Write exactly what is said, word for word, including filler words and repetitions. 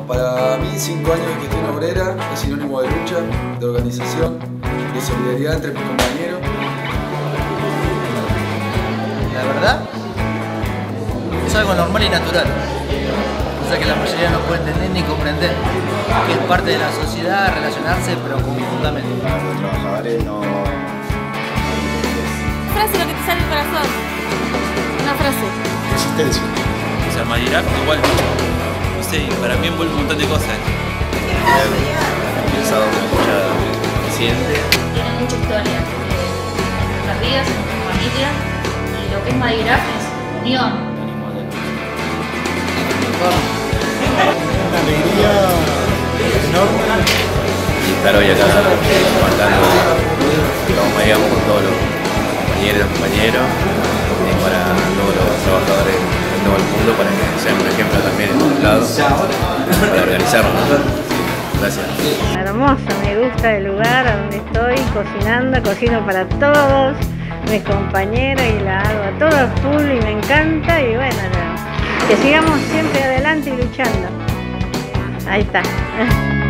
para mí cinco años de gestión obrera es sinónimo de lucha, de organización, de solidaridad entre mis compañeros. La verdad, es algo normal y natural. O sea que la mayoría no puede entender ni comprender que es parte de la sociedad relacionarse, pero conjuntamente. Para los trabajadores no... Frase lo que te sale del corazón. Una frase. Resistencia. O sea, Madiraf igual, no sé, para mí envuelve un montón de cosas. He pensado mucha reciente. Tiene mucha historia, en nuestras vidas, en nuestra familia, y lo que es Madiraf es unión. Una alegría enorme. Y estar hoy acá marcando, como digamos, con todos los compañeros y compañeros, y para todos los trabajadores de todo el mundo, para que sean un ejemplo también en todos lados, para organizarnos. Gracias. Hermoso, me gusta el lugar donde estoy cocinando, cocino para todos mis compañeros y la hago a todo full y me encanta y bueno, no, que sigamos siempre adelante y luchando. Ahí está.